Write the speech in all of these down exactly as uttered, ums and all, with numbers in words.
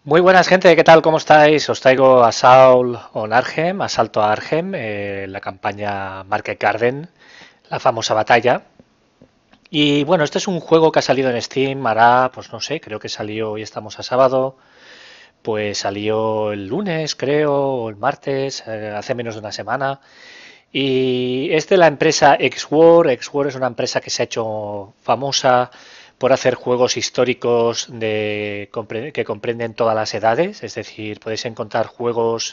Muy buenas gente, ¿qué tal? ¿Cómo estáis? Os traigo Assault on Arnhem, Asalto a Arnhem, eh, la campaña Market Garden, la famosa batalla. Y bueno, este es un juego que ha salido en Steam, hará, pues no sé, creo que salió, hoy estamos a sábado, pues salió el lunes, creo, o el martes, eh, hace menos de una semana. Y es de la empresa X-War. X-War es una empresa que se ha hecho famosa por hacer juegos históricos de, que comprenden todas las edades, es decir, podéis encontrar juegos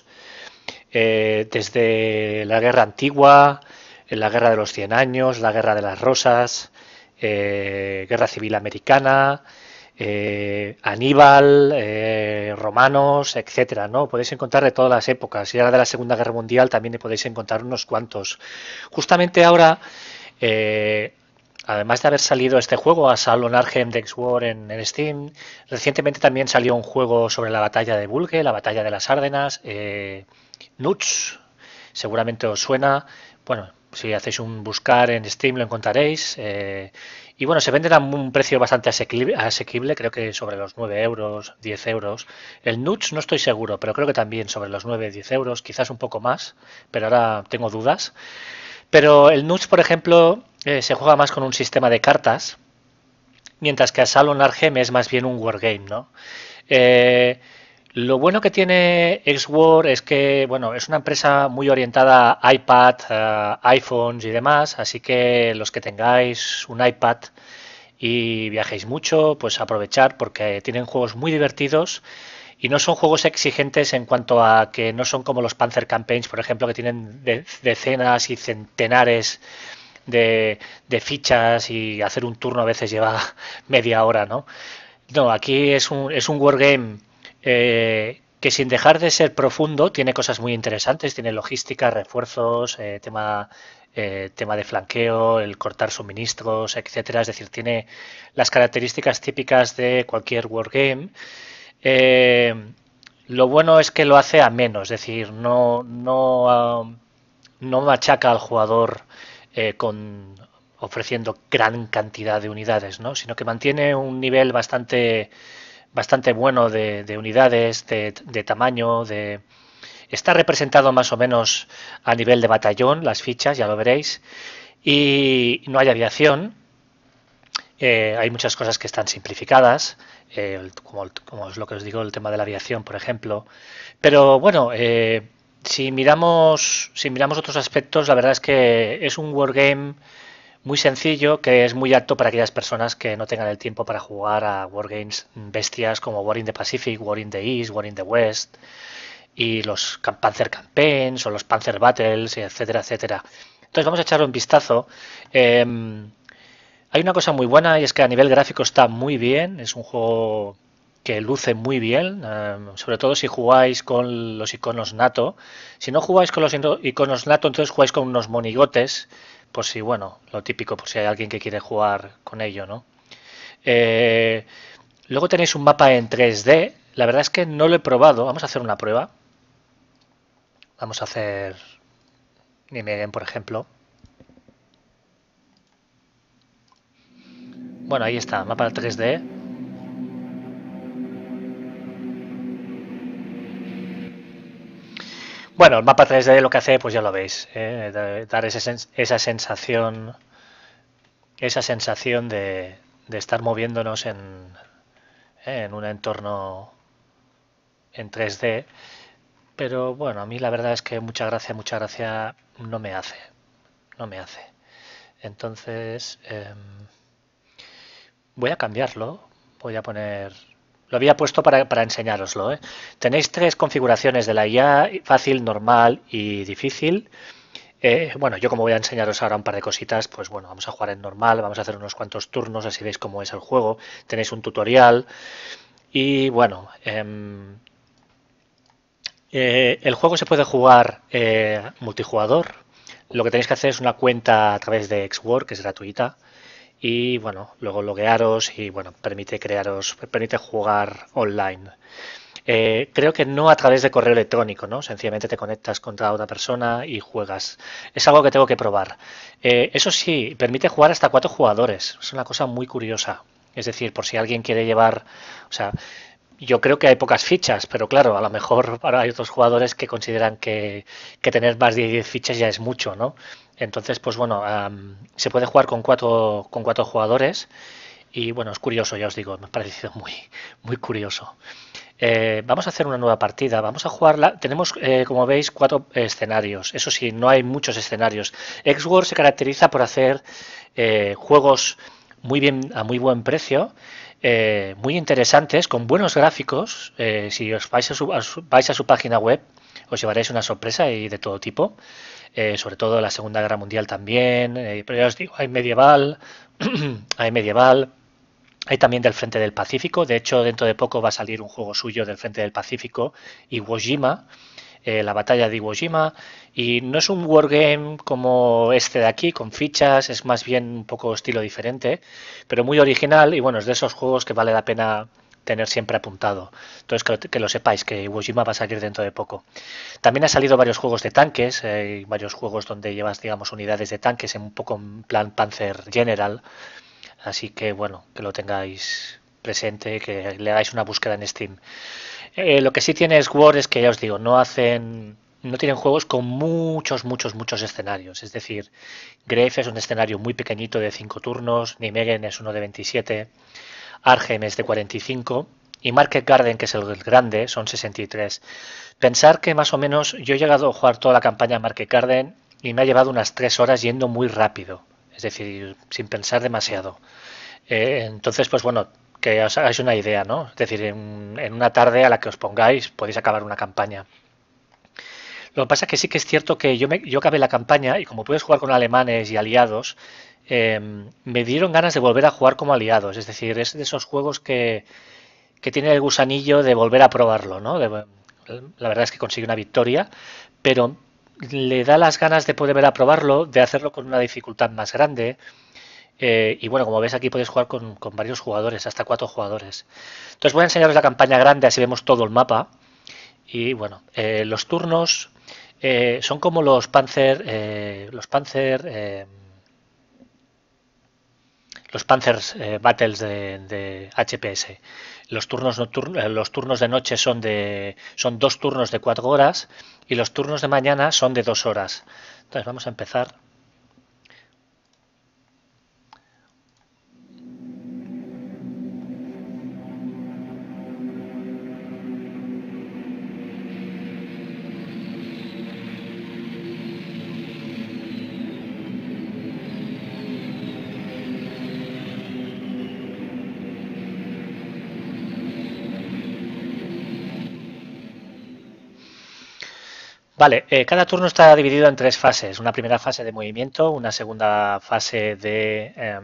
eh, desde la guerra antigua, la guerra de los cien años, la guerra de las rosas, eh, guerra civil americana, eh, Aníbal, eh, romanos, etcétera, ¿no? Podéis encontrar de todas las épocas. Y ahora de la Segunda Guerra Mundial también podéis encontrar unos cuantos. Justamente ahora, eh, además de haber salido este juego, Assault on Arnhem de X-War en, en Steam, recientemente también salió un juego sobre la batalla de Bulge, la batalla de las Ardenas, eh, Nuts, seguramente os suena. Bueno, si hacéis un buscar en Steam lo encontraréis. Eh, y bueno, se venden a un precio bastante asequible, asequible, creo que sobre los nueve euros, diez euros. El Nuts no estoy seguro, pero creo que también sobre los nueve, diez euros, quizás un poco más, pero ahora tengo dudas. Pero el Nuts, por ejemplo, eh, se juega más con un sistema de cartas, mientras que Assault on Arnhem es más bien un wargame, ¿no? Eh, lo bueno que tiene X-War es que, bueno, es una empresa muy orientada a iPad, a iPhones y demás, así que los que tengáis un iPad y viajéis mucho, pues aprovechar porque tienen juegos muy divertidos y no son juegos exigentes en cuanto a que no son como los Panzer Campaigns, por ejemplo, que tienen de- decenas y centenares de, de fichas y hacer un turno a veces lleva media hora, ¿no? No, aquí es un, es un wargame eh, que sin dejar de ser profundo tiene cosas muy interesantes, tiene logística, refuerzos, eh, tema, eh, tema de flanqueo, el cortar suministros, etcétera. Es decir, tiene las características típicas de cualquier wargame. Eh, lo bueno es que lo hace a menos, es decir, no, no, uh, no machaca al jugador eh, con ofreciendo gran cantidad de unidades, ¿no? Sino que mantiene un nivel bastante bastante bueno de, de unidades, de, de, tamaño, de está representado más o menos a nivel de batallón, las fichas, ya lo veréis, y no hay aviación, eh, hay muchas cosas que están simplificadas, eh, como, como, es lo que os digo, el tema de la aviación, por ejemplo. Pero bueno, eh, si miramos, si miramos otros aspectos, la verdad es que es un wargame muy sencillo que es muy apto para aquellas personas que no tengan el tiempo para jugar a wargames bestias como War in the Pacific, War in the East, War in the West y los Panzer Campaigns o los Panzer Battles, etcétera, etcétera. Entonces vamos a echarle un vistazo. Eh, hay una cosa muy buena y es que a nivel gráfico está muy bien, es un juego que luce muy bien, eh, sobre todo si jugáis con los iconos NATO. Si no jugáis con los iconos NATO, entonces jugáis con unos monigotes, por si, bueno, lo típico, por si hay alguien que quiere jugar con ello, ¿no? Eh, luego tenéis un mapa en tres D, la verdad es que no lo he probado, vamos a hacer una prueba. Vamos a hacer Nijmegen, por ejemplo. Bueno, ahí está, mapa tres D. Bueno, el mapa tres D lo que hace, pues ya lo veis, ¿eh? Dar esa, sens esa sensación, esa sensación de, de estar moviéndonos en, ¿eh? en un entorno en tres D. Pero bueno, a mí la verdad es que mucha gracia, mucha gracia no me hace, no me hace. Entonces, eh, voy a cambiarlo, voy a poner... Lo había puesto para, para enseñároslo, ¿eh? Tenéis tres configuraciones de la I A, fácil, normal y difícil. Eh, bueno, yo como voy a enseñaros ahora un par de cositas, pues bueno, vamos a jugar en normal, vamos a hacer unos cuantos turnos, así veis cómo es el juego. Tenéis un tutorial y bueno, eh, eh, el juego se puede jugar eh, multijugador. Lo que tenéis que hacer es una cuenta a través de X-War, que es gratuita. Y bueno, luego loguearos y bueno, permite crearos, permite jugar online. Eh, creo que no a través de correo electrónico, ¿no? Sencillamente te conectas contra otra persona y juegas. Es algo que tengo que probar. Eh, eso sí, permite jugar hasta cuatro jugadores. Es una cosa muy curiosa. Es decir, por si alguien quiere llevar, o sea, Yo creo que hay pocas fichas, pero claro, a lo mejor ahora hay otros jugadores que consideran que, que tener más de diez fichas ya es mucho, ¿no? Entonces, pues bueno, am, se puede jugar con cuatro, con cuatro jugadores y bueno, es curioso, ya os digo, me ha parecido muy, muy curioso. Eh, vamos a hacer una nueva partida, vamos a jugarla. Tenemos, eh, como veis, cuatro escenarios. Eso sí, no hay muchos escenarios. X-World se caracteriza por hacer eh, juegos muy bien, a muy buen precio, eh, muy interesantes, con buenos gráficos. Eh, si os vais a, su, a su, vais a su página web, os llevaréis una sorpresa y de todo tipo. Eh, sobre todo la Segunda Guerra Mundial también. Eh, pero ya os digo, hay medieval, hay medieval. Hay también del Frente del Pacífico. De hecho, dentro de poco va a salir un juego suyo del Frente del Pacífico, Iwo Jima, eh, la batalla de Iwo Jima. Y no es un wargame como este de aquí, con fichas, es más bien un poco estilo diferente, pero muy original. Y bueno, es de esos juegos que vale la pena tener siempre apuntado. Entonces, que, que lo sepáis, que Iwo Jima va a salir dentro de poco. También han salido varios juegos de tanques, eh, varios juegos donde llevas, digamos, unidades de tanques en un poco en plan Panzer General. Así que bueno, que lo tengáis presente, que le hagáis una búsqueda en Steam. Eh, lo que sí tiene Sword es que ya os digo, no hacen, no tienen juegos con muchos, muchos, muchos escenarios. Es decir, Grave es un escenario muy pequeñito de cinco turnos, Nijmegen es uno de veintisiete, Arnhem es de cuarenta y cinco y Market Garden, que es el grande, son sesenta y tres. Pensar que más o menos yo he llegado a jugar toda la campaña Market Garden y me ha llevado unas tres horas yendo muy rápido, es decir, sin pensar demasiado. Eh, entonces, pues bueno, que os hagáis una idea, ¿no? Es decir, en, en una tarde a la que os pongáis podéis acabar una campaña. Lo que pasa es que sí que es cierto que yo, me, yo acabé la campaña y como puedes jugar con alemanes y aliados, eh, me dieron ganas de volver a jugar como aliados. Es decir, es de esos juegos que, que tiene el gusanillo de volver a probarlo, ¿no? De, la verdad es que consigue una victoria, pero le da las ganas de poder volver a probarlo, de hacerlo con una dificultad más grande. Eh, y bueno, como ves aquí podéis jugar con, con varios jugadores, hasta cuatro jugadores. Entonces voy a enseñaros la campaña grande, así vemos todo el mapa. Y bueno, eh, los turnos eh, son como los Panzer, eh, los Panzer, eh, los Panzers eh, Battles de, de H P S. Los turnos nocturnos, eh, los turnos de noche son de, son dos turnos de cuatro horas y los turnos de mañana son de dos horas. Entonces vamos a empezar. Vale, eh, cada turno está dividido en tres fases. Una primera fase de movimiento, una segunda fase de eh,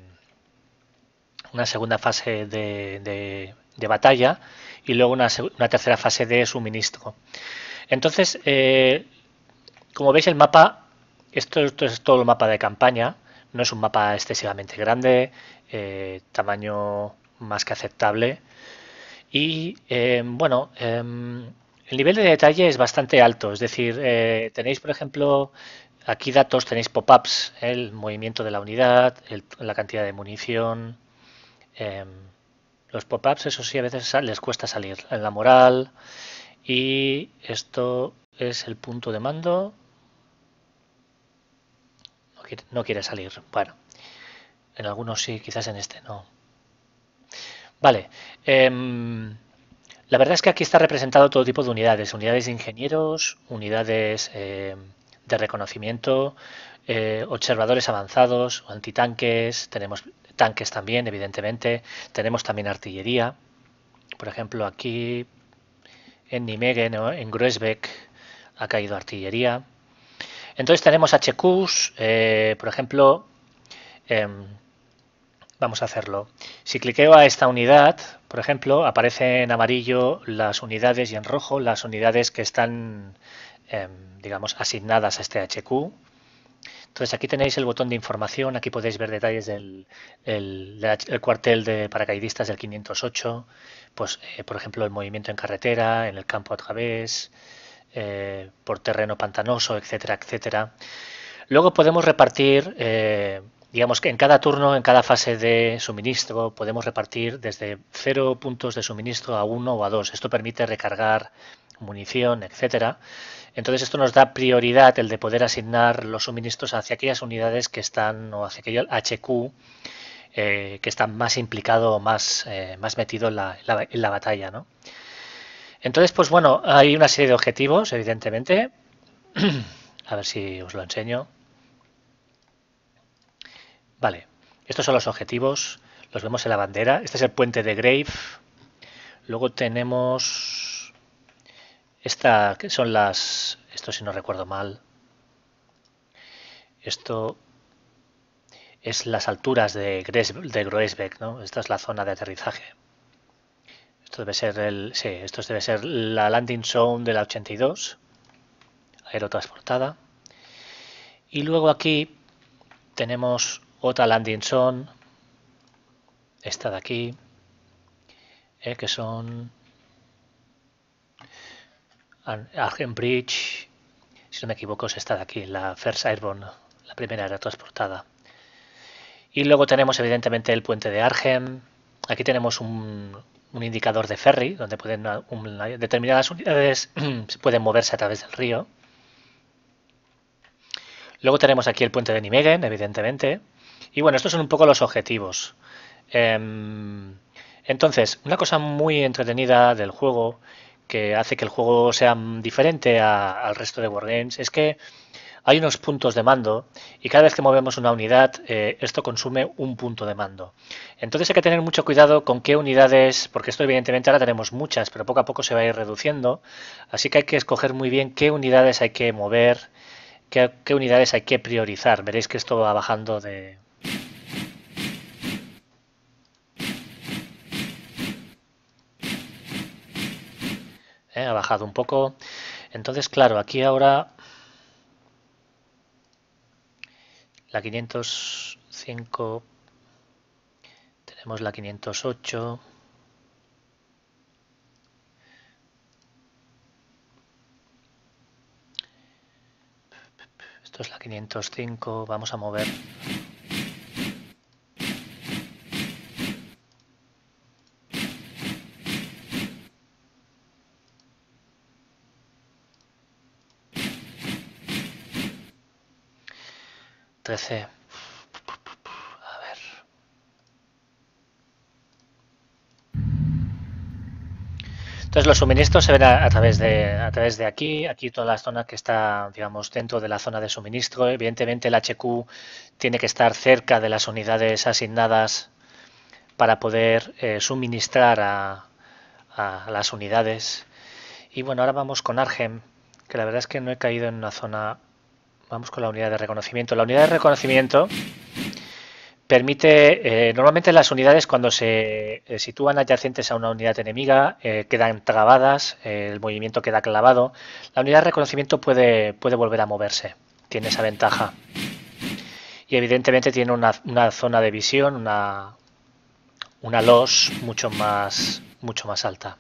una segunda fase de, de, de batalla y luego una, una, tercera fase de suministro. Entonces, eh, como veis el mapa, esto, esto, es todo el mapa de campaña, no es un mapa excesivamente grande, eh, tamaño más que aceptable y eh, bueno, eh, el nivel de detalle es bastante alto, es decir, eh, tenéis por ejemplo aquí datos, tenéis pop-ups, el movimiento de la unidad, el, la cantidad de munición, eh, los pop-ups, eso sí, a veces les cuesta salir en la moral. Y esto es el punto de mando. No quiere, no quiere salir. Bueno, en algunos sí, quizás en este no. Vale. Eh, la verdad es que aquí está representado todo tipo de unidades. Unidades de ingenieros, unidades eh, de reconocimiento, eh, observadores avanzados, antitanques, tenemos tanques también, evidentemente. Tenemos también artillería. Por ejemplo, aquí en Nijmegen o en Groesbeck ha caído artillería. Entonces tenemos H Qs, eh, por ejemplo, eh, vamos a hacerlo. Si cliqueo a esta unidad, por ejemplo, aparece en amarillo las unidades y en rojo las unidades que están, eh, digamos, asignadas a este H Q. Entonces aquí tenéis el botón de información, aquí podéis ver detalles del el, el cuartel de paracaidistas del quinientos ocho, pues eh, por ejemplo el movimiento en carretera, en el campo a través, eh, por terreno pantanoso, etcétera, etcétera. Luego podemos repartir eh, digamos que en cada turno, en cada fase de suministro, podemos repartir desde cero puntos de suministro a uno o a dos. Esto permite recargar munición, etcétera. Entonces esto nos da prioridad el de poder asignar los suministros hacia aquellas unidades que están, o hacia aquello H Q, eh, que están más implicado o más, eh, más metido en la, en la, en la batalla, ¿no? Entonces, pues bueno, hay una serie de objetivos, evidentemente. A ver si os lo enseño. Vale, estos son los objetivos, los vemos en la bandera. Este es el puente de Grave. Luego tenemos esta, que son las, esto si no recuerdo mal, esto es las alturas de, Gres, de Groesbeck, ¿no? Esta es la zona de aterrizaje. Esto debe ser el, sí, esto debe ser la landing zone de la ochenta y dos, aerotransportada. Y luego aquí tenemos otra landing zone, esta de aquí, eh, que son Argent Bridge, si no me equivoco es esta de aquí, la First Airborne, la primera aerotransportada. Y luego tenemos evidentemente el puente de Argent. Aquí tenemos un, un indicador de ferry, donde pueden un, determinadas unidades pueden moverse a través del río. Luego tenemos aquí el puente de Nijmegen, evidentemente. Y bueno, estos son un poco los objetivos. Eh, entonces, una cosa muy entretenida del juego, que hace que el juego sea diferente a, al resto de Wargames, es que hay unos puntos de mando y cada vez que movemos una unidad, eh, esto consume un punto de mando. Entonces hay que tener mucho cuidado con qué unidades, porque esto evidentemente ahora tenemos muchas, pero poco a poco se va a ir reduciendo. Así que hay que escoger muy bien qué unidades hay que mover, qué, qué unidades hay que priorizar. Veréis que esto va bajando de... Eh, ha bajado un poco. Entonces, claro, aquí ahora la quinientos cinco, tenemos la quinientos ocho. Esto es la quinientos cinco, vamos a mover. trece. A ver. Entonces los suministros se ven a, a, través de, a través de aquí, aquí toda la zona que está, digamos, dentro de la zona de suministro. Evidentemente el H Q tiene que estar cerca de las unidades asignadas para poder eh, suministrar a, a, las unidades. Y bueno, ahora vamos con Argent, que la verdad es que no he caído en una zona. Vamos con la unidad de reconocimiento. La unidad de reconocimiento permite, eh, normalmente las unidades cuando se eh, sitúan adyacentes a una unidad enemiga eh, quedan trabadas, eh, el movimiento queda clavado. La unidad de reconocimiento puede, puede volver a moverse, tiene esa ventaja. Y evidentemente tiene una, una zona de visión, una, una L O S mucho más, mucho más alta.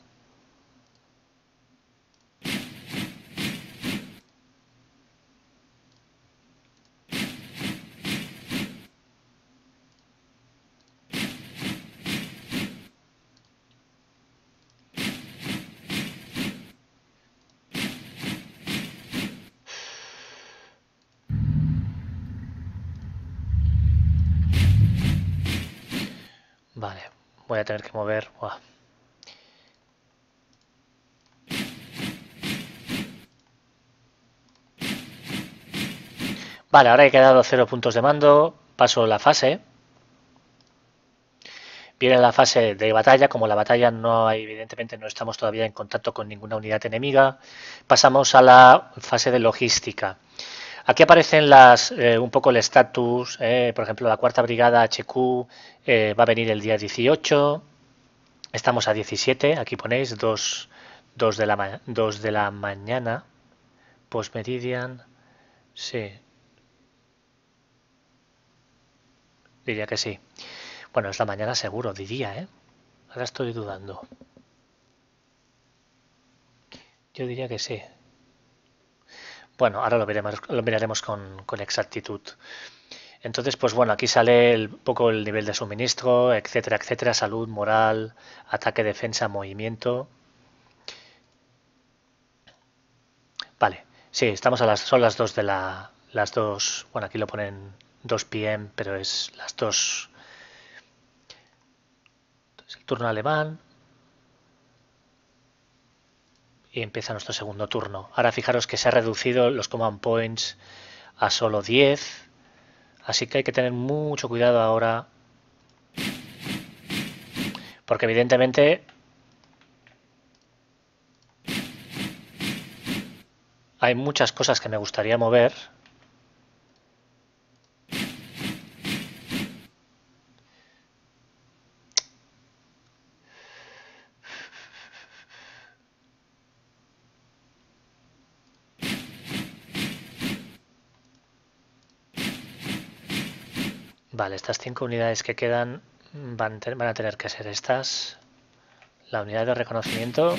Vale, voy a tener que mover. Buah. Vale, ahora he quedado cero puntos de mando. Paso la fase. Viene la fase de batalla. Como la batalla no hay, evidentemente no estamos todavía en contacto con ninguna unidad enemiga. Pasamos a la fase de logística. Aquí aparecen las, eh, un poco el estatus. Eh, por ejemplo, la cuarta brigada H Q eh, va a venir el día dieciocho. Estamos a diecisiete. Aquí ponéis dos de la, dos de la mañana. Post Meridian. Sí. Diría que sí. Bueno, es la mañana seguro, diría, ¿eh? Ahora estoy dudando. Yo diría que sí. Bueno, ahora lo, veremos, lo miraremos con, con exactitud. Entonces, pues bueno, aquí sale un poco el nivel de suministro, etcétera, etcétera, salud, moral, ataque, defensa, movimiento. Vale, sí, estamos a las, son las dos de la, las dos, bueno, aquí lo ponen dos p m, pero es las dos. Entonces, el turno alemán y empieza nuestro segundo turno. Ahora fijaros que se ha reducido los command points a solo diez, así que hay que tener mucho cuidado ahora, porque evidentemente hay muchas cosas que me gustaría mover. Vale, estas cinco unidades que quedan van, van a tener que ser estas. La unidad de reconocimiento.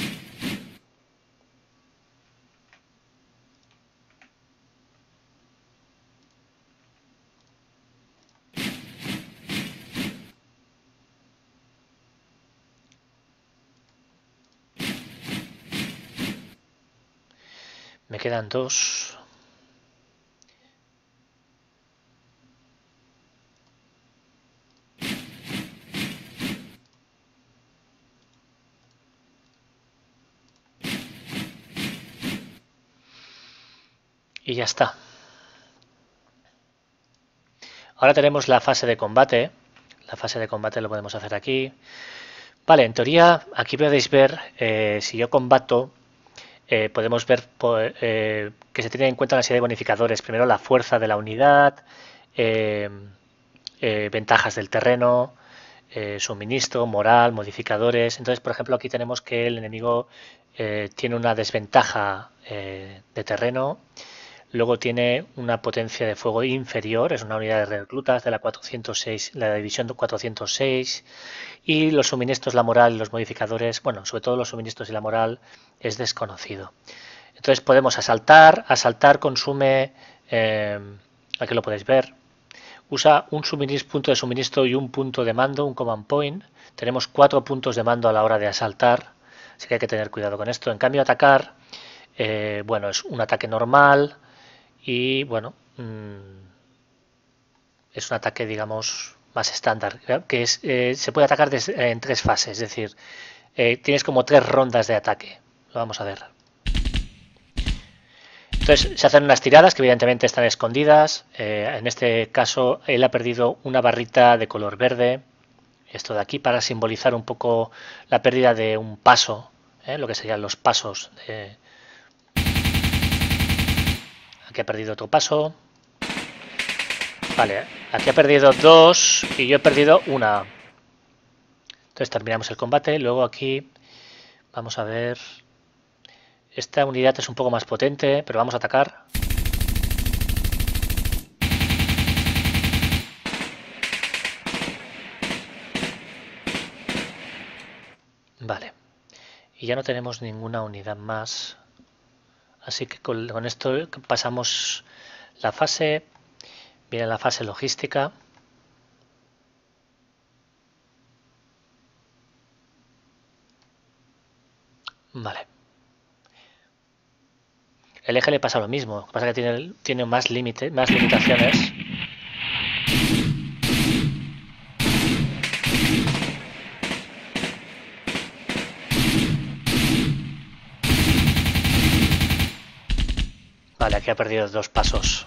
Me quedan dos. Y ya está. Ahora tenemos la fase de combate. La fase de combate lo podemos hacer aquí. Vale, en teoría aquí podéis ver, eh, si yo combato, eh, podemos ver eh, que se tienen en cuenta una serie de bonificadores. Primero la fuerza de la unidad, eh, eh, ventajas del terreno, eh, suministro, moral, modificadores. Entonces, por ejemplo, aquí tenemos que el enemigo eh, tiene una desventaja eh, de terreno. Luego tiene una potencia de fuego inferior, es una unidad de reclutas de la cuatrocientos seis, la división cuatrocientos seis, y los suministros, la moral y los modificadores, bueno, sobre todo los suministros y la moral, es desconocido. Entonces podemos asaltar, asaltar consume, eh, aquí lo podéis ver, usa un punto de suministro y un punto de mando, un command point. Tenemos cuatro puntos de mando a la hora de asaltar, así que hay que tener cuidado con esto. En cambio, atacar, eh, bueno, es un ataque normal. Y bueno, es un ataque, digamos, más estándar, que es, eh, se puede atacar desde, en tres fases, es decir, eh, tienes como tres rondas de ataque. Lo vamos a ver. Entonces se hacen unas tiradas que evidentemente están escondidas. Eh, en este caso él ha perdido una barrita de color verde, esto de aquí, para simbolizar un poco la pérdida de un paso, eh, lo que serían los pasos. De... Aquí ha perdido otro paso. Vale, aquí ha perdido dos y yo he perdido una. Entonces terminamos el combate. Luego aquí vamos a ver. Esta unidad es un poco más potente, pero vamos a atacar. Vale. Y ya no tenemos ninguna unidad más. Así que con, con esto pasamos la fase. Viene la fase logística. Vale. El eje le pasa lo mismo. Lo que pasa es que tiene, tiene más, límite, más limitaciones. Vale, aquí ha perdido dos pasos.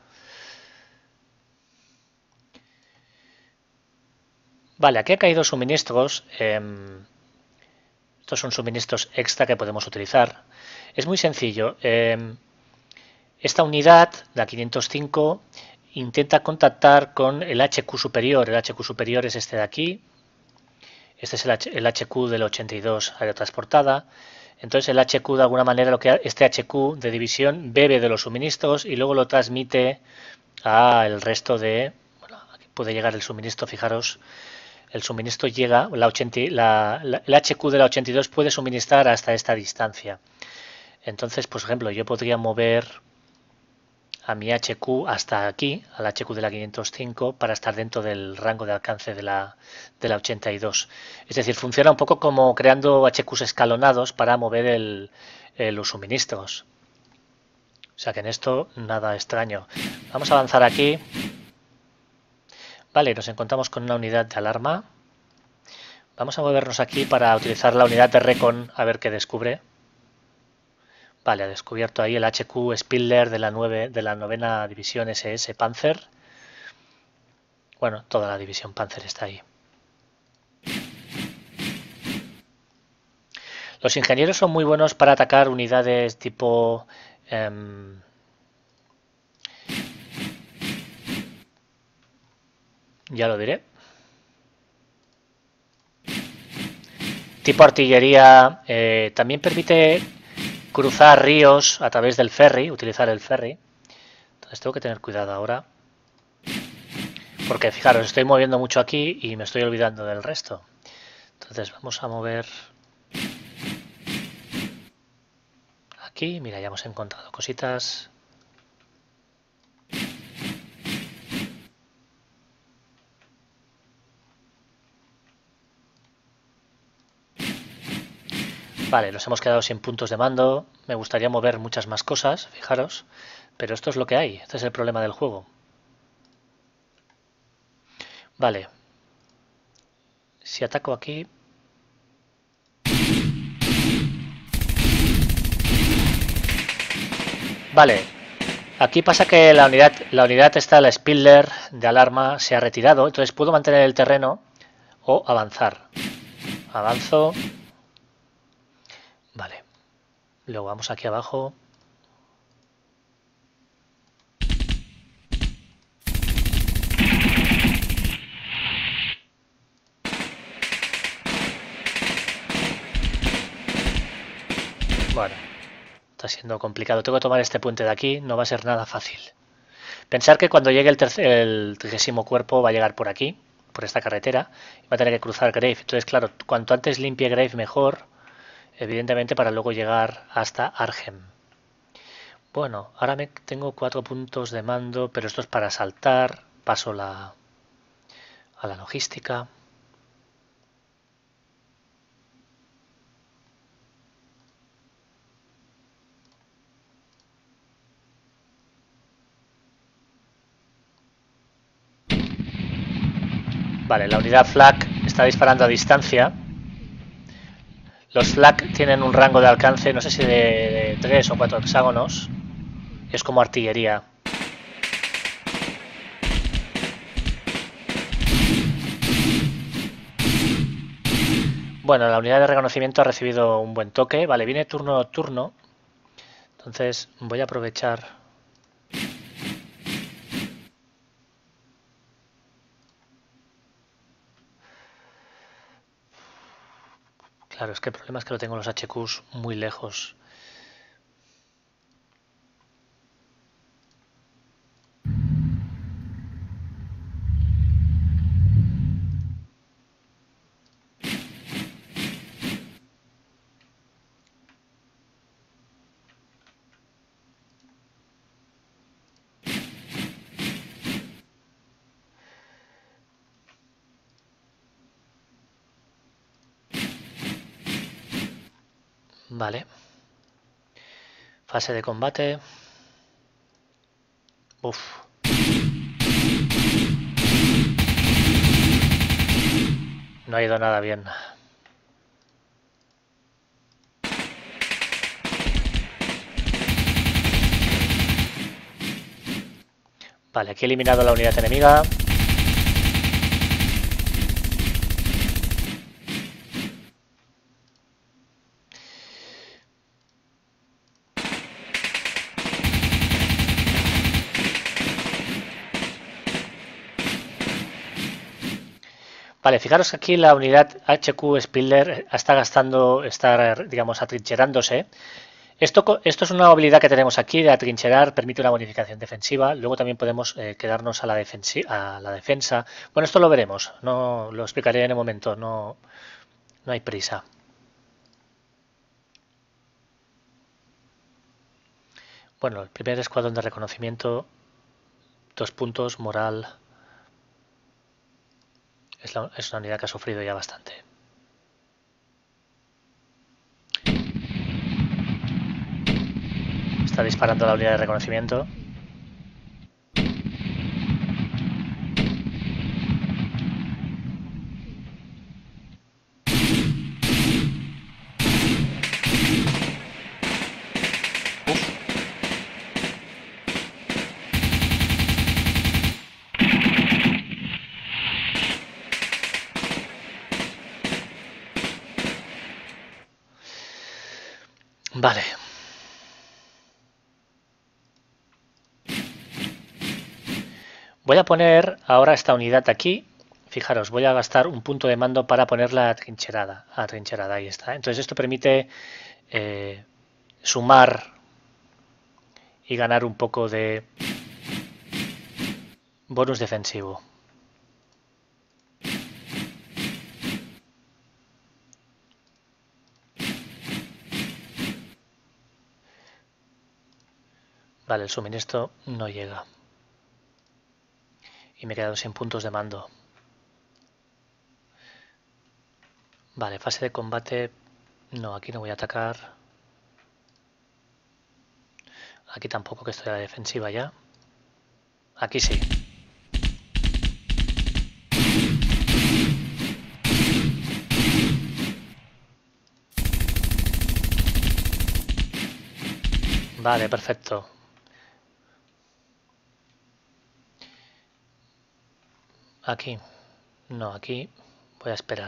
Vale, aquí ha caído suministros. Eh, estos son suministros extra que podemos utilizar. Es muy sencillo. Eh, esta unidad, la quinientos cinco, intenta contactar con el H Q superior. El H Q superior es este de aquí. Este es el, H, el H Q del ochenta y dos aerotransportada. Entonces el H Q de alguna manera, lo que este H Q de división bebe de los suministros y luego lo transmite al resto de... Bueno, aquí puede llegar el suministro, fijaros. El suministro llega, la ochenta, la, la, el H Q de la ochenta y dos puede suministrar hasta esta distancia. Entonces, por ejemplo, yo podría mover a mi H Q hasta aquí, al H Q de la quinientos cinco, para estar dentro del rango de alcance de la, de la ochenta y dos. Es decir, funciona un poco como creando H Qs escalonados para mover el, el, los suministros. O sea que en esto nada extraño. Vamos a avanzar aquí. Vale, nos encontramos con una unidad de alarma. Vamos a movernos aquí para utilizar la unidad de Recon a ver qué descubre. Vale, ha descubierto ahí el H Q Spiller de la, nueve, de la novena división S S Panzer. Bueno, toda la división Panzer está ahí. Los ingenieros son muy buenos para atacar unidades tipo... Eh, ya lo diré. Tipo artillería. Eh, también permite cruzar ríos a través del ferry, utilizar el ferry. Entonces tengo que tener cuidado ahora. Porque fijaros, estoy moviendo mucho aquí y me estoy olvidando del resto. Entonces vamos a mover... Aquí, mira, ya hemos encontrado cositas. Vale, nos hemos quedado sin puntos de mando. Me gustaría mover muchas más cosas, fijaros. Pero esto es lo que hay. Este es el problema del juego. Vale. Si ataco aquí... Vale. Aquí pasa que la unidad, la unidad está, la Spiller de alarma, se ha retirado. Entonces puedo mantener el terreno o avanzar. Avanzo. Vale. Luego vamos aquí abajo. Bueno, está siendo complicado. Tengo que tomar este puente de aquí. No va a ser nada fácil. Pensar que cuando llegue el, tercer, el trigésimo cuerpo va a llegar por aquí, por esta carretera, y va a tener que cruzar Grave. Entonces, claro, cuanto antes limpie Grave mejor, evidentemente para luego llegar hasta Arnhem. Bueno, ahora me tengo cuatro puntos de mando, pero esto es para saltar. Paso la, a la logística. Vale, la unidad Flak está disparando a distancia. Los Flak tienen un rango de alcance, no sé si de tres o cuatro hexágonos. Es como artillería. Bueno, la unidad de reconocimiento ha recibido un buen toque. Vale, viene turno nocturno. Entonces voy a aprovechar... Claro, es que el problema es que lo tengo los H Qs muy lejos. Vale. Fase de combate. Uf. No ha ido nada bien. Vale, aquí he eliminado la unidad enemiga. Vale, fijaros que aquí la unidad H Q Spiller está gastando, está, digamos, atrincherándose. Esto, esto es una habilidad que tenemos aquí de atrincherar, permite una bonificación defensiva. Luego también podemos eh, quedarnos a la, a la defensa. Bueno, esto lo veremos, no lo explicaré en un momento, no, no hay prisa. Bueno, el primer escuadrón de reconocimiento, dos puntos, moral. Es, la, es una unidad que ha sufrido ya bastante. Está disparando la unidad de reconocimiento. Vale. Voy a poner ahora esta unidad aquí. Fijaros, voy a gastar un punto de mando para ponerla atrincherada. Atrincherada, ahí está. Entonces esto permite eh, sumar y ganar un poco de bonus defensivo. Vale, el suministro no llega. Y me he quedado sin puntos de mando. Vale, fase de combate. No, aquí no voy a atacar. Aquí tampoco, que estoy a la defensiva ya. Aquí sí. Vale, perfecto. Aquí. No, aquí voy a esperar.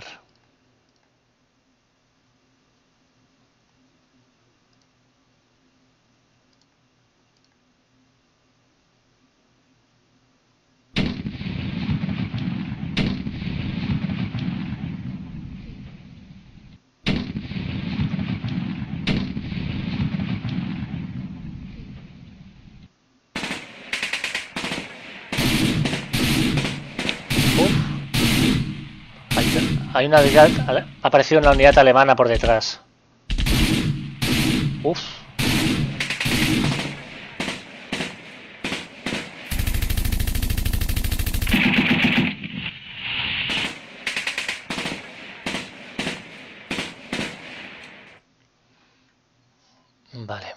Hay una unidad, ha aparecido una unidad alemana por detrás. Uf. Vale.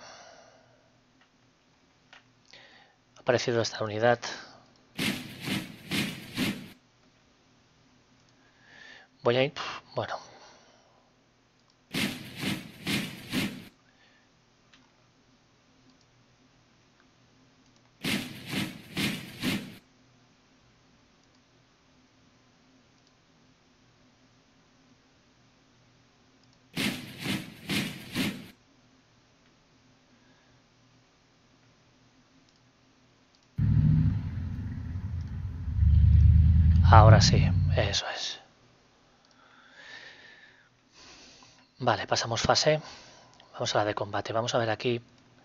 Ha aparecido esta unidad. Voy a ir... Bueno. Ahora sí, eso es. Vale, pasamos fase. Vamos a la de combate. Vamos a ver aquí.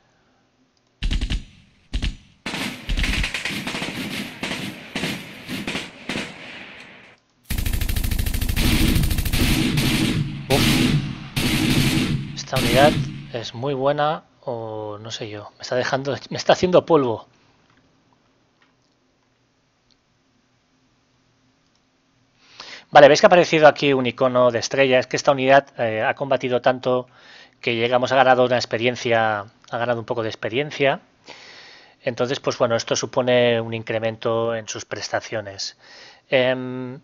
Uf. Esta unidad es muy buena, o no sé yo. Me está dejando, me está haciendo polvo. Vale, veis que ha aparecido aquí un icono de estrella. Es que esta unidad eh, ha combatido tanto que llegamos a ganar una experiencia, ha ganado un poco de experiencia. Entonces, pues bueno, esto supone un incremento en sus prestaciones. Eh,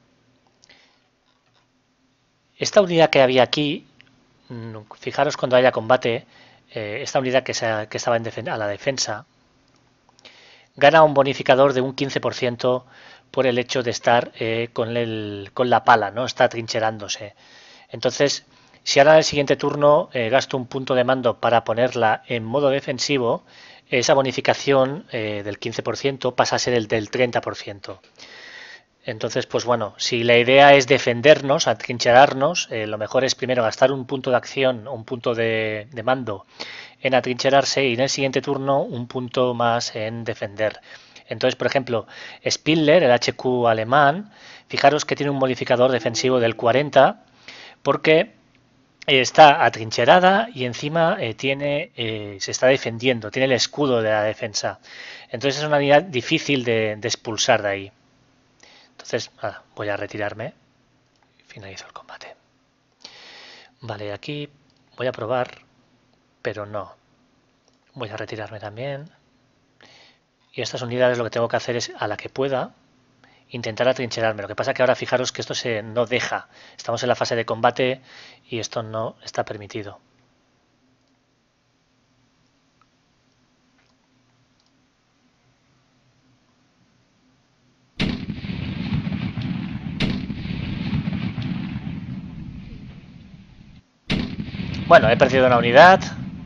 esta unidad que había aquí, fijaros cuando haya combate, eh, esta unidad que, se, que estaba en a la defensa, gana un bonificador de un quince por ciento por el hecho de estar eh, con, el, con la pala, ¿no? Está trincherándose. Entonces, si ahora en el siguiente turno eh, gasto un punto de mando para ponerla en modo defensivo, esa bonificación eh, del quince por ciento pasa a ser el del treinta por ciento. Entonces, pues bueno, si la idea es defendernos, atrincherarnos, eh, lo mejor es primero gastar un punto de acción o un punto de, de mando en atrincherarse y en el siguiente turno un punto más en defender. Entonces, por ejemplo, Spindler, el H Q alemán, fijaros que tiene un modificador defensivo del cuarenta porque está atrincherada y encima eh, tiene, eh, se está defendiendo, tiene el escudo de la defensa. Entonces es una unidad difícil de, de expulsar de ahí. Entonces, nada, voy a retirarme. Finalizo el combate. Vale, aquí voy a probar, pero no. Voy a retirarme también. Y estas unidades lo que tengo que hacer es, a la que pueda, intentar atrincherarme. Lo que pasa que ahora fijaros que esto se no deja. Estamos en la fase de combate y esto no está permitido. Bueno, he perdido una unidad.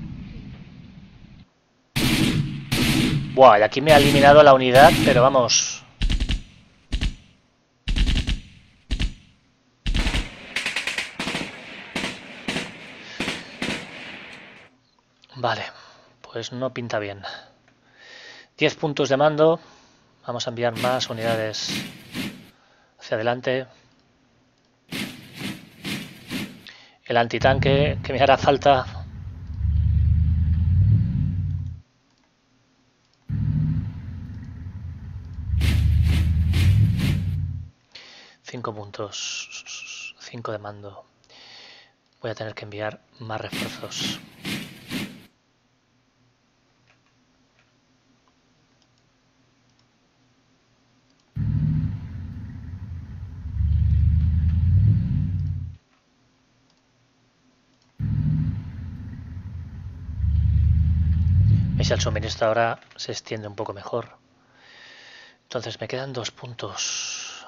Buah, y aquí me ha eliminado la unidad, pero vamos. Vale, pues no pinta bien. diez puntos de mando. Vamos a enviar más unidades hacia adelante. El antitanque que me hará falta. cinco puntos. cinco de mando. Voy a tener que enviar más refuerzos. Si el suministro ahora se extiende un poco mejor. Entonces me quedan dos puntos.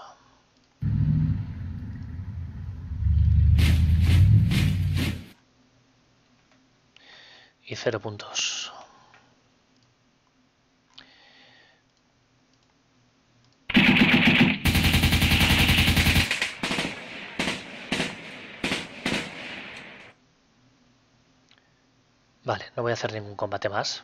Y cero puntos. Vale, no voy a hacer ningún combate más.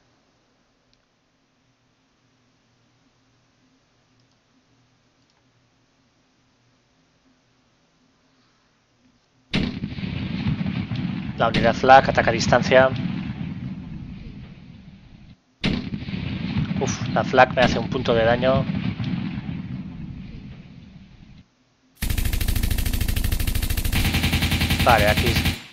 La unidad Flak ataca a distancia. Uf, la Flak me hace un punto de daño. Vale, aquí.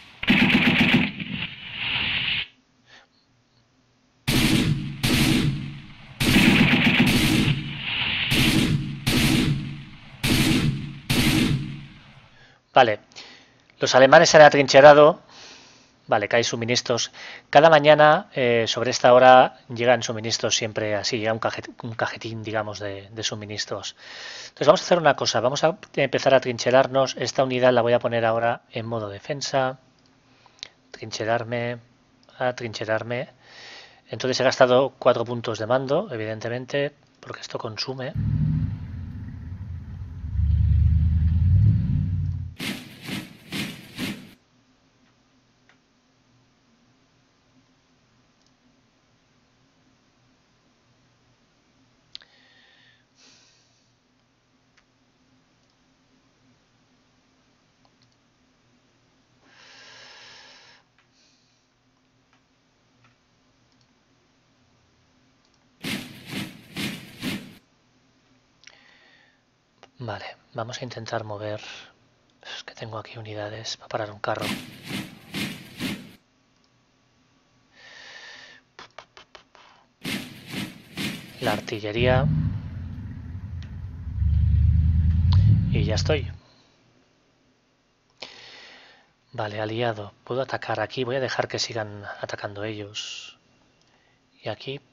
Vale. Los alemanes se han atrincherado. Vale, que hay suministros. Cada mañana, eh, sobre esta hora, llegan suministros siempre así, llega un, cajet, un cajetín, digamos, de, de suministros. Entonces vamos a hacer una cosa, vamos a empezar a trincherarnos. Esta unidad la voy a poner ahora en modo defensa. Trincherarme, a trincherarme. Entonces he gastado cuatro puntos de mando, evidentemente, porque esto consume. Vale, vamos a intentar mover. Es que tengo aquí unidades para parar un carro. La artillería. Y ya estoy. Vale, aliado. Puedo atacar aquí. Voy a dejar que sigan atacando ellos. Y aquí.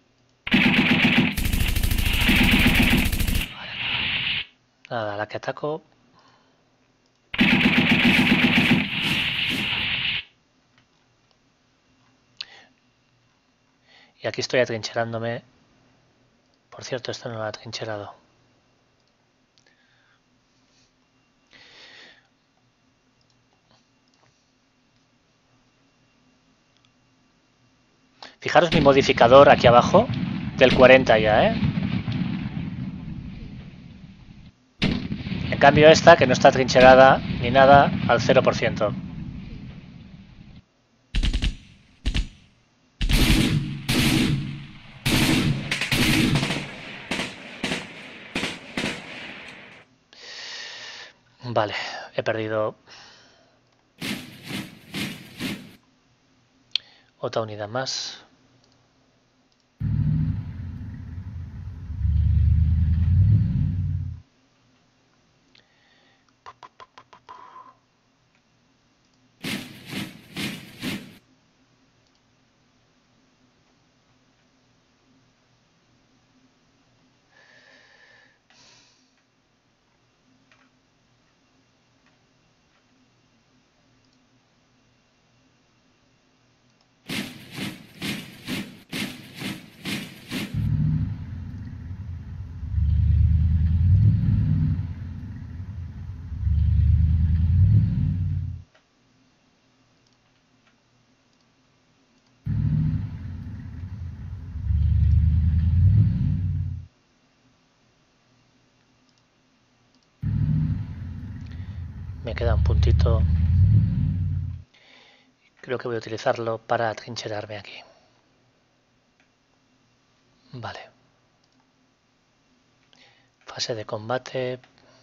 Vale. Nada, la que ataco. Y aquí estoy atrincherándome. Por cierto, esto no lo ha atrincherado. Fijaros mi modificador aquí abajo, del cuarenta ya, ¿eh? En cambio esta, que no está trincherada ni nada, al cero por ciento. Vale, he perdido otra unidad más. Me queda un puntito. Creo que voy a utilizarlo para atrincherarme aquí. Vale. Fase de combate.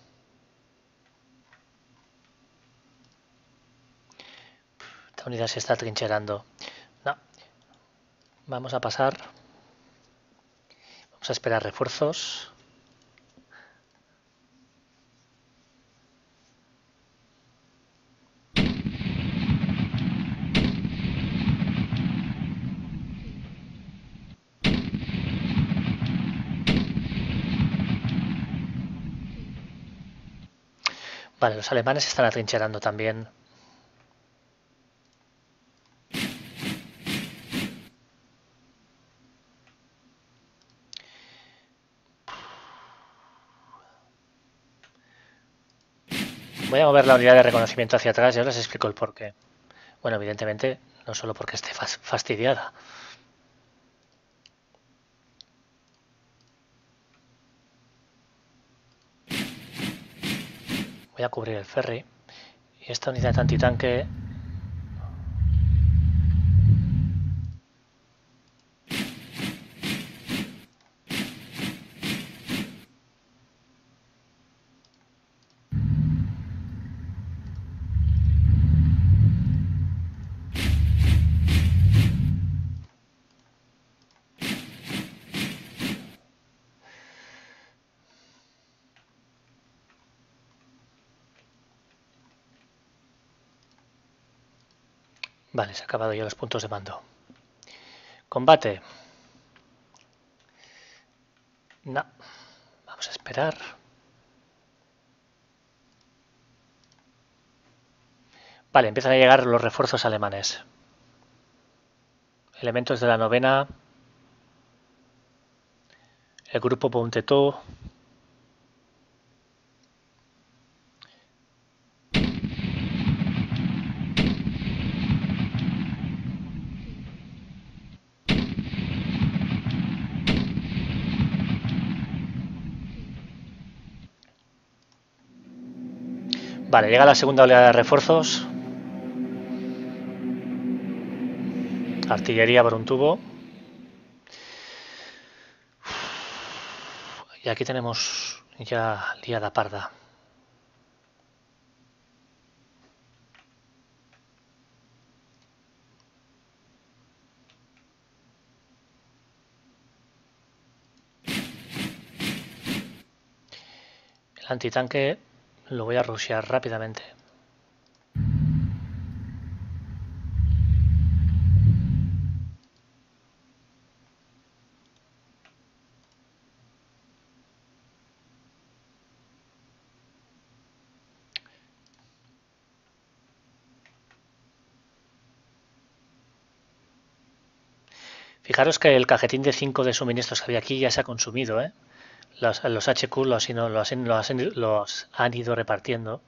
Esta unidad se está atrincherando. No. Vamos a pasar. Vamos a esperar refuerzos. Vale, los alemanes se están atrincherando también. Voy a mover la unidad de reconocimiento hacia atrás y ahora os explico el porqué. Bueno, evidentemente, no solo porque esté fastidiada. Voy a cubrir el ferry. Y esta unidad antitanque... Vale, se han acabado ya los puntos de mando. Combate. No. Vamos a esperar. Vale, empiezan a llegar los refuerzos alemanes. Elementos de la novena. El grupo Pontetó. Vale, llega la segunda oleada de refuerzos. Artillería por un tubo. Y aquí tenemos ya liada parda. El antitanque lo voy a rushear rápidamente. Fijaros que el cajetín de cinco de suministros que había aquí ya se ha consumido, ¿eh? Los, los H Q los, los, los, los han ido repartiendo.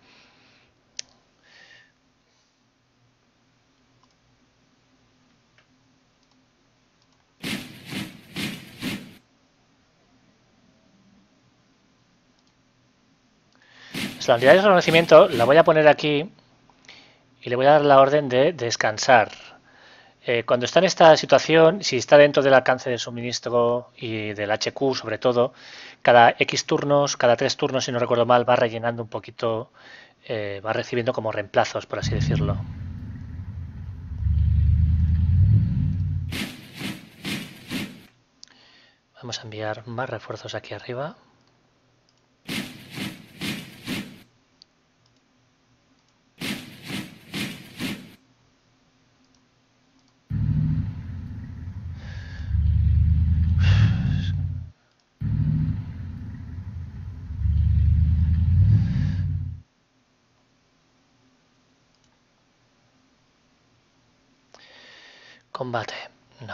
La unidad de reconocimiento la voy a poner aquí y le voy a dar la orden de descansar. Eh, cuando está en esta situación, si está dentro del alcance de suministro y del H Q sobre todo, cada X turnos, cada tres turnos, si no recuerdo mal, va rellenando un poquito eh, va recibiendo como reemplazos, por así decirlo. Vamos a enviar más refuerzos aquí arriba. Combate, no.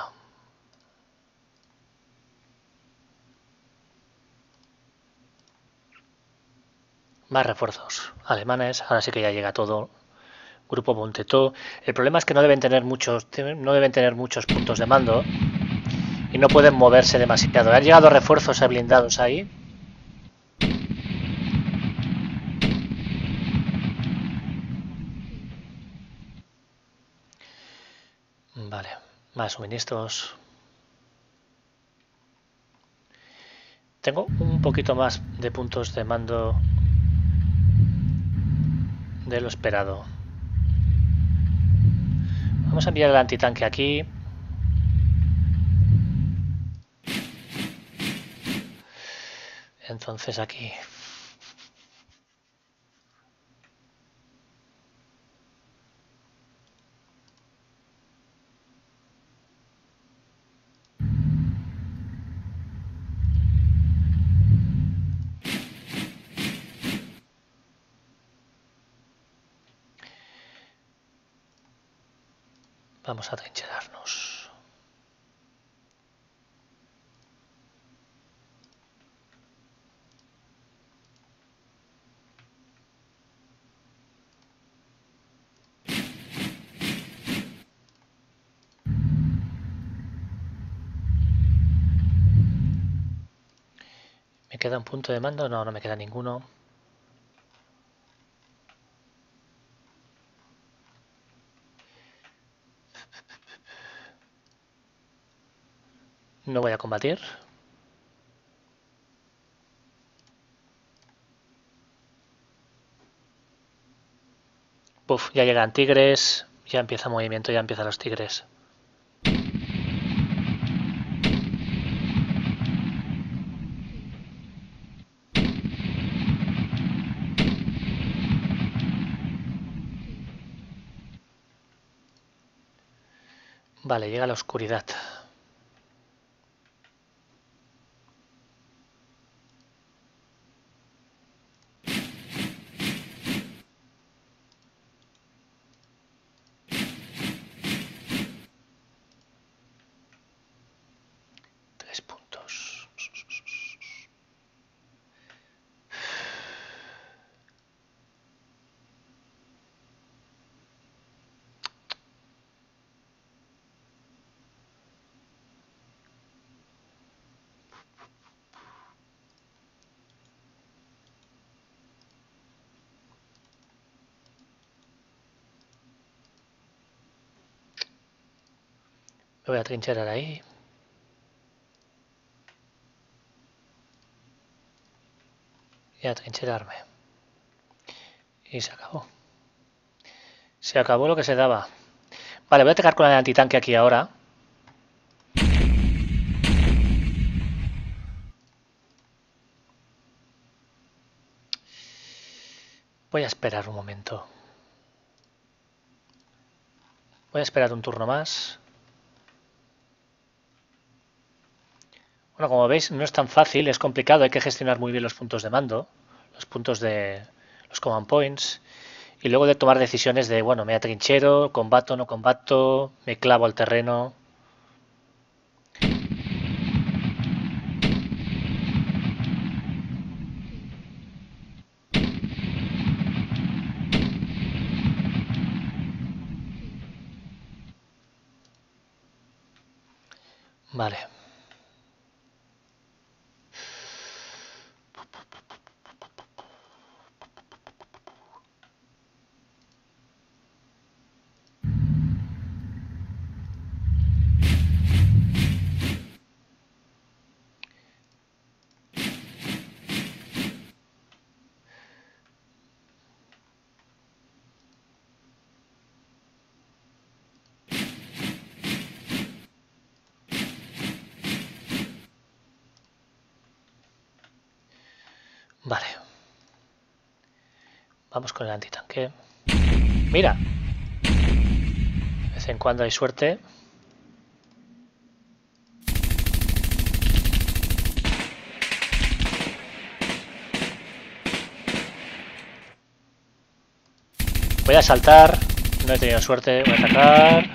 Más refuerzos alemanes, ahora sí que ya llega todo. Grupo Bontetó. El problema es que no deben tener muchos, no deben tener muchos puntos de mando y no pueden moverse demasiado. Han llegado refuerzos a blindados ahí. Vale, más suministros. Tengo un poquito más de puntos de mando de lo esperado. Vamos a enviar el antitanque aquí. Entonces aquí. Vamos a atrincherarnos. ¿Me queda un punto de mando? No, no me queda ninguno. No voy a combatir. Puf, ya llegan tigres. Ya empieza movimiento, ya empiezan los tigres. Vale, llega la oscuridad. Tres puntos. Me voy a trincherar ahí. Y a trincherarme. Y se acabó. Se acabó lo que se daba. Vale, voy a atacar con el antitanque aquí ahora. Voy a esperar un momento. Voy a esperar un turno más. Bueno, como veis, no es tan fácil, es complicado, hay que gestionar muy bien los puntos de mando, los puntos de los command points, y luego de tomar decisiones de, bueno, me atrinchero, combato, no combato, me clavo al terreno. Vale. Vale. Vamos con el antitanque. ¡Mira! De vez en cuando hay suerte. Voy a saltar. No he tenido suerte. Voy a atacar.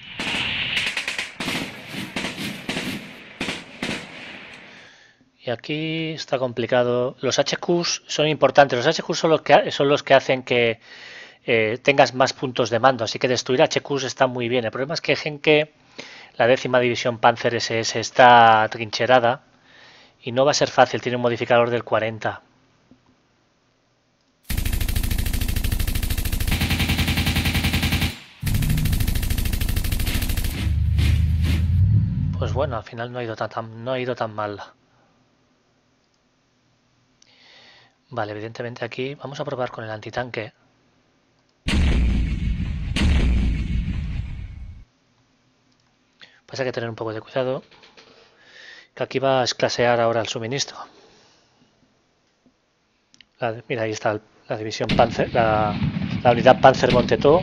Y aquí está complicado. Los H Qs son importantes. Los H Qs son los que, son los que hacen que eh, tengas más puntos de mando. Así que destruir H Qs está muy bien. El problema es que Genke, la décima división Panzer ese ese, está trincherada. Y no va a ser fácil. Tiene un modificador del cuarenta. Pues bueno, al final no ha ido tan, tan, no ha ido tan mal. Vale, evidentemente aquí vamos a probar con el antitanque. Pasa que tener un poco de cuidado, que aquí va a escasear ahora el suministro. La, mira, ahí está la división Panzer, la, la unidad Panzer Montetó.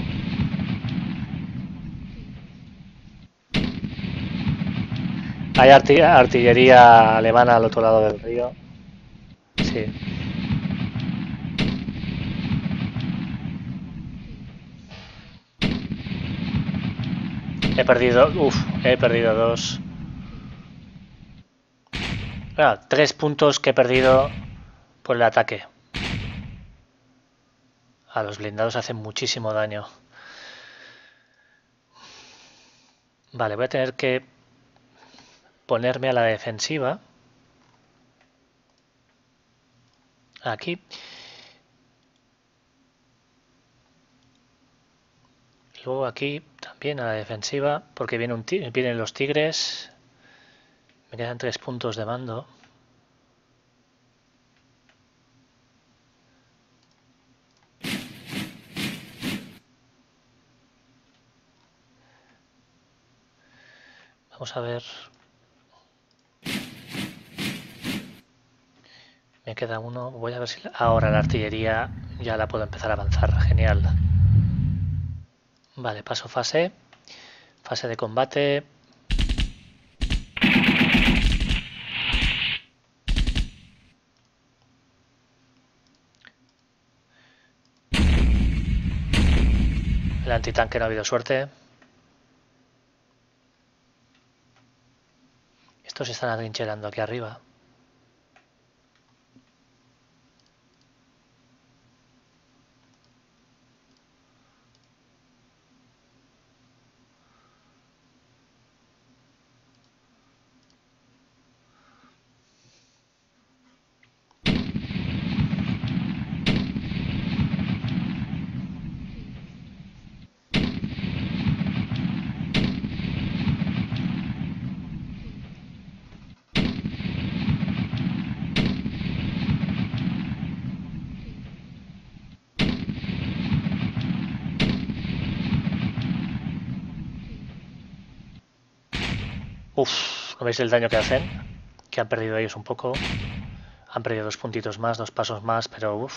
Hay artillería alemana al otro lado del río. Sí. He perdido, uff, he perdido dos. Ah, tres puntos que he perdido por el ataque. A los blindados hacen muchísimo daño. Vale, voy a tener que ponerme a la defensiva. Aquí. Luego aquí también a la defensiva, porque viene un vienen los tigres. Me quedan tres puntos de mando. Vamos a ver. Me queda uno. Voy a ver si ahora la artillería ya la puedo empezar a avanzar. Genial. Vale, paso fase. Fase de combate. El antitanque no ha habido suerte. Estos se están atrincherando aquí arriba. Uf, ¿no veis el daño que hacen? Que han perdido ellos un poco. Han perdido dos puntitos más, dos pasos más, pero uff.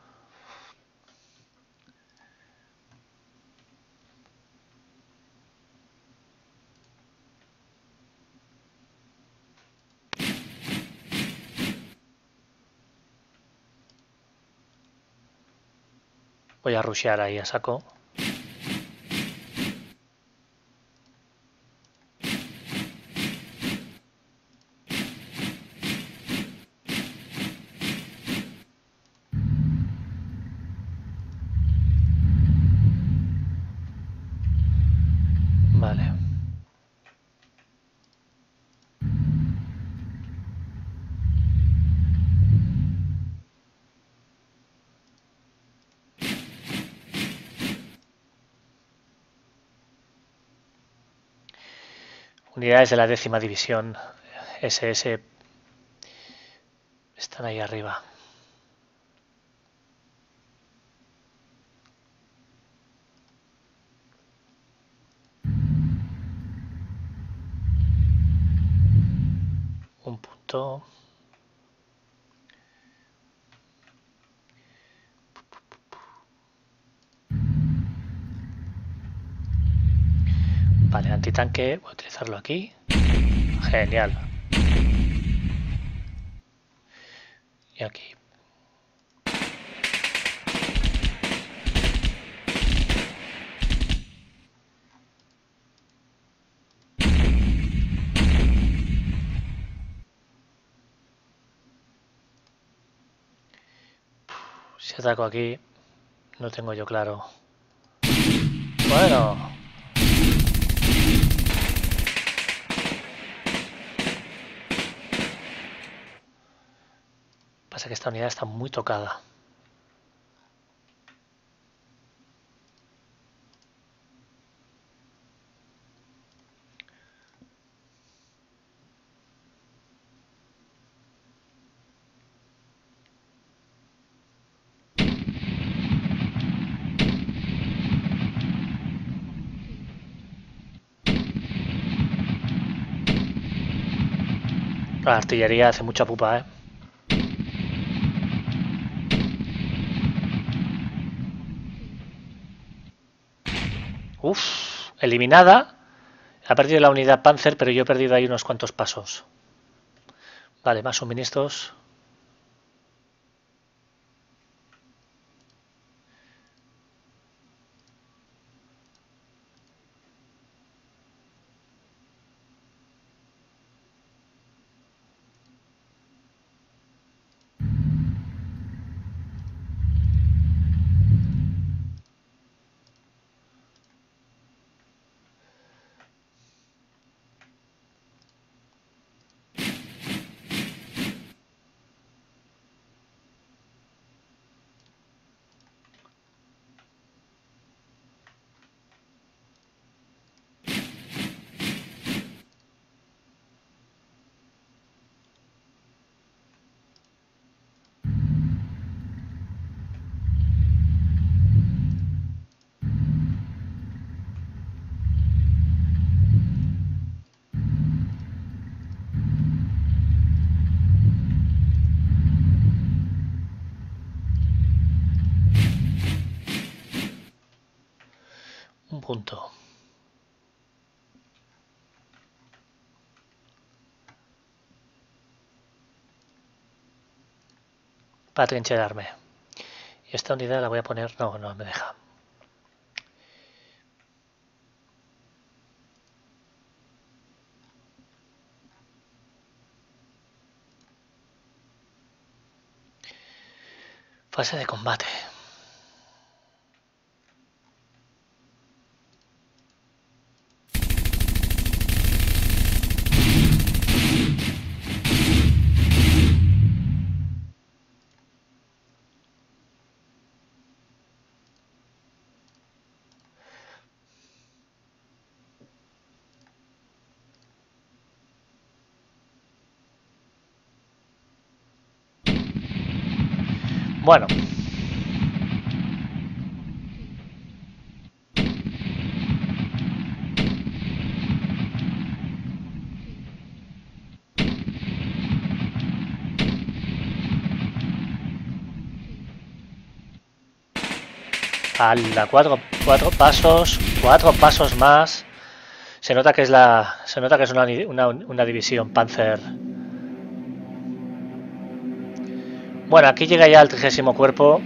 Voy a rushear ahí a saco. Vale. Unidades de la décima división ese ese están ahí arriba. Un punto. Vale, antitanque, voy a utilizarlo aquí. Genial. Y aquí. Si ataco aquí, no tengo yo claro. Bueno. Pasa que esta unidad está muy tocada. La artillería hace mucha pupa, ¿eh? Uf, eliminada. Ha perdido la unidad Panzer, pero yo he perdido ahí unos cuantos pasos. Vale, más suministros. Un punto. Para trincherarme. Y esta unidad la voy a poner... No, no me deja. Fase de combate. Bueno. Ala, cuatro, cuatro pasos, cuatro pasos más. Se nota que es la, se nota que es una, una, una división Panzer. Bueno, aquí llega ya el trigésimo cuerpo.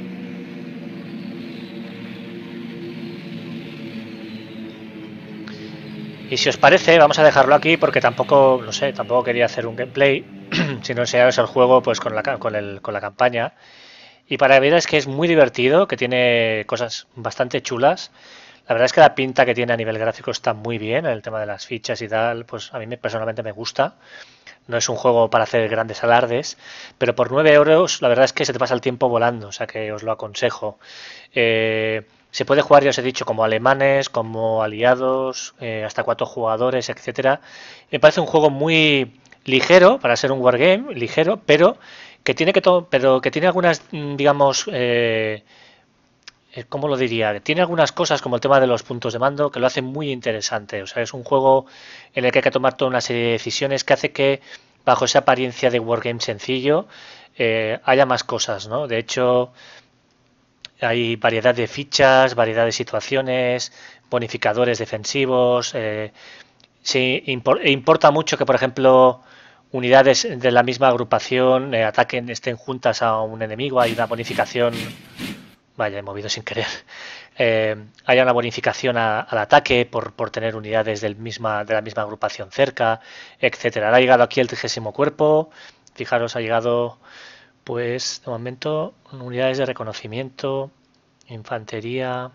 Y si os parece, vamos a dejarlo aquí porque tampoco, no sé, tampoco quería hacer un gameplay, sino enseñaros el juego pues con la, con el, con la campaña. Y para ver es que es muy divertido, que tiene cosas bastante chulas. La verdad es que la pinta que tiene a nivel gráfico está muy bien, el tema de las fichas y tal, pues a mí me, personalmente me gusta. No es un juego para hacer grandes alardes, pero por nueve euros la verdad es que se te pasa el tiempo volando, o sea que os lo aconsejo. Eh, se puede jugar, ya os he dicho, como alemanes, como aliados, eh, hasta cuatro jugadores, etcétera. Me parece un juego muy ligero para ser un wargame, ligero, pero que tiene que to pero que tiene algunas, digamos, eh, ¿cómo lo diría? Tiene algunas cosas como el tema de los puntos de mando que lo hacen muy interesante. O sea, es un juego en el que hay que tomar toda una serie de decisiones que hace que, bajo esa apariencia de wargame sencillo, eh, haya más cosas, ¿no? De hecho, Hay variedad de fichas, variedad de situaciones, bonificadores defensivos. Eh, sí, impor- importa mucho que, por ejemplo, unidades de la misma agrupación eh, ataquen, estén juntas a un enemigo. Hay una bonificación. Vaya, he movido sin querer. Eh, haya una bonificación a- al ataque por, por tener unidades del misma, de la misma agrupación cerca, etcétera. Ha llegado aquí el trigésimo cuerpo. Fijaros, ha llegado, pues, de momento, unidades de reconocimiento, infantería,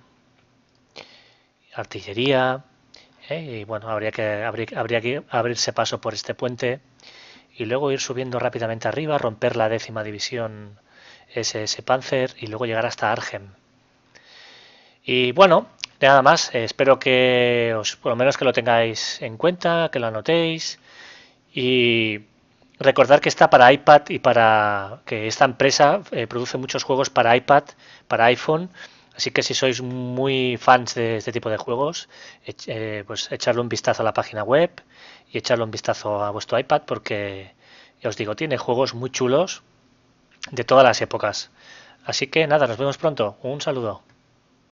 artillería. ¿eh? Y bueno, habría que, habría, habría que abrirse paso por este puente y luego ir subiendo rápidamente arriba, romper la décima división S S Panzer y luego llegar hasta Argem. Y bueno, nada más, eh, espero que os, por lo menos que lo tengáis en cuenta, que lo anotéis y recordar que está para iPad y para que esta empresa eh, produce muchos juegos para iPad, para iPhone, así que si sois muy fans de este tipo de juegos, ech- eh, pues echarle un vistazo a la página web y echarle un vistazo a vuestro iPad porque ya os digo, tiene juegos muy chulos de todas las épocas. Así que nada, nos vemos pronto. Un saludo.